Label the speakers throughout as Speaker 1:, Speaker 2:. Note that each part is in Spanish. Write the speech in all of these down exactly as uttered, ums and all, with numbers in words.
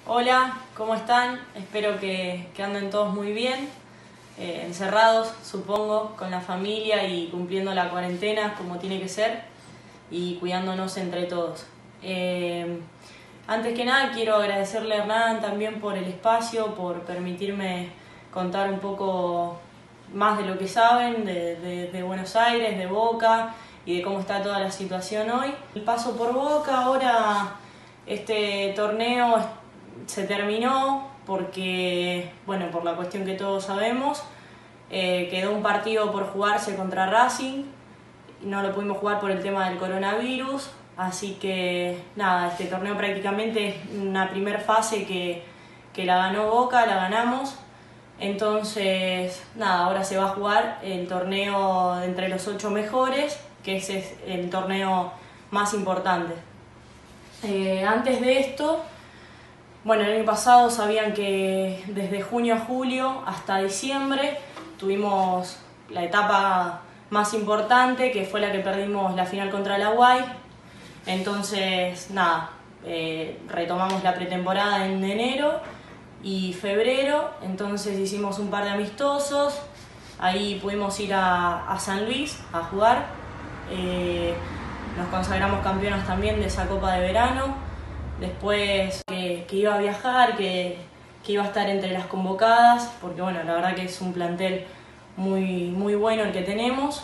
Speaker 1: Hola, ¿cómo están? Espero que, que anden todos muy bien, eh, encerrados, supongo, con la familia y cumpliendo la cuarentena como tiene que ser y cuidándonos entre todos. Eh, antes que nada quiero agradecerle a Hernán también por el espacio, por permitirme contar un poco más de lo que saben de, de, de Buenos Aires, de Boca y de cómo está toda la situación hoy. El paso por Boca, ahora este torneo se terminó porque, bueno, por la cuestión que todos sabemos, eh, quedó un partido por jugarse contra Racing, no lo pudimos jugar por el tema del coronavirus, así que nada, este torneo prácticamente es una primera fase que, que la ganó Boca, la ganamos, entonces nada, ahora se va a jugar el torneo entre los ocho mejores, que ese es el torneo más importante. Eh, antes de esto, bueno, el año pasado sabían que desde junio a julio hasta diciembre tuvimos la etapa más importante, que fue la que perdimos la final contra la U A I. Entonces, nada, eh, retomamos la pretemporada en enero y febrero, entonces hicimos un par de amistosos, ahí pudimos ir a, a San Luis a jugar, eh, nos consagramos campeonas también de esa Copa de Verano. Después que, que iba a viajar, que, que iba a estar entre las convocadas, porque bueno, la verdad que es un plantel muy, muy bueno el que tenemos.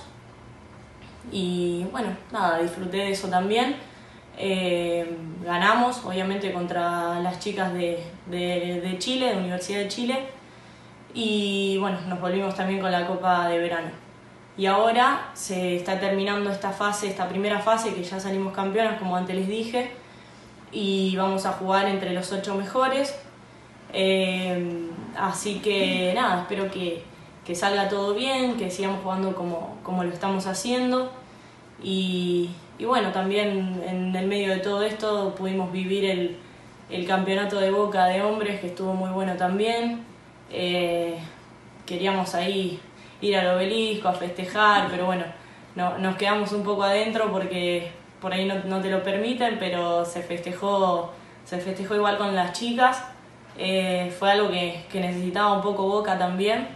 Speaker 1: Y bueno, nada, disfruté de eso también. Eh, ganamos, obviamente, contra las chicas de, de, de Chile, de Universidad de Chile. Y bueno, nos volvimos también con la Copa de Verano. Y ahora se está terminando esta fase, esta primera fase, que ya salimos campeonas, como antes les dije. Y vamos a jugar entre los ocho mejores, eh, así que nada, espero que, que salga todo bien, que sigamos jugando como, como lo estamos haciendo y, y bueno, también en el medio de todo esto pudimos vivir el, el campeonato de Boca de hombres, que estuvo muy bueno también. Eh, queríamos ahí ir al obelisco a festejar, pero bueno, no, nos quedamos un poco adentro porque por ahí no, no te lo permiten, pero se festejó, se festejó igual con las chicas. Eh, fue algo que, que necesitaba un poco Boca también.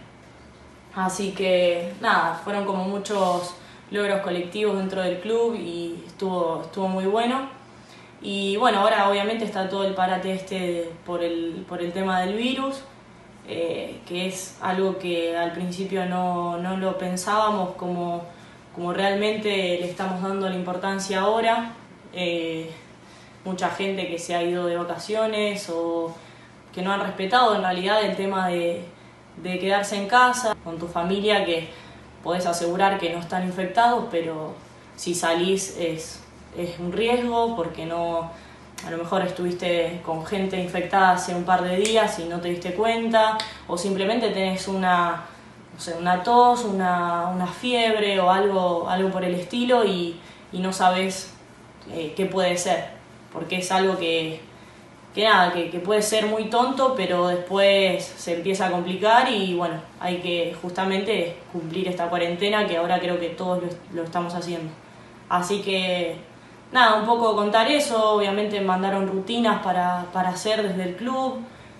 Speaker 1: Así que nada, fueron como muchos logros colectivos dentro del club y estuvo, estuvo muy bueno. Y bueno, ahora obviamente está todo el parate este por el, por el tema del virus, eh, que es algo que al principio no, no lo pensábamos como... como realmente le estamos dando la importancia ahora. Eh, mucha gente que se ha ido de vacaciones o que no han respetado en realidad el tema de, de quedarse en casa con tu familia, que podés asegurar que no están infectados, pero si salís es, es un riesgo porque no, a lo mejor estuviste con gente infectada hace un par de días y no te diste cuenta, o simplemente tenés una O sea, una tos, una, una fiebre o algo, algo por el estilo y, y no sabes eh, qué puede ser, porque es algo que, que nada, que, que puede ser muy tonto, pero después se empieza a complicar y bueno, hay que justamente cumplir esta cuarentena, que ahora creo que todos lo, lo estamos haciendo. Así que nada, un poco contar eso. Obviamente mandaron rutinas para, para hacer desde el club,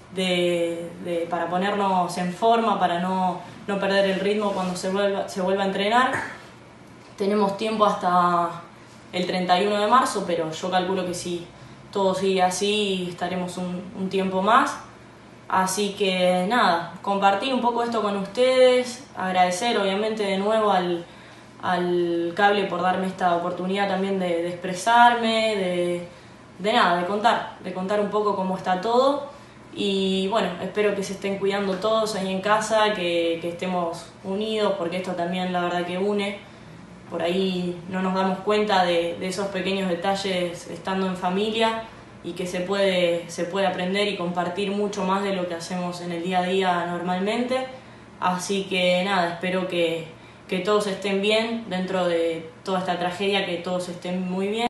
Speaker 1: De, de, para ponernos en forma, para no, no perder el ritmo cuando se vuelva, se vuelva a entrenar. Tenemos tiempo hasta el treinta y uno de marzo, pero yo calculo que si todo sigue así estaremos un, un tiempo más. Así que nada, compartir un poco esto con ustedes, agradecer obviamente de nuevo al, al Cable por darme esta oportunidad también de, de expresarme, de, de nada, de contar, de contar un poco cómo está todo. Y bueno, espero que se estén cuidando todos ahí en casa, que, que estemos unidos, porque esto también la verdad que une. Por ahí no nos damos cuenta de, de esos pequeños detalles estando en familia y que se puede, se puede aprender y compartir mucho más de lo que hacemos en el día a día normalmente. Así que nada, espero que, que todos estén bien dentro de toda esta tragedia, que todos estén muy bien.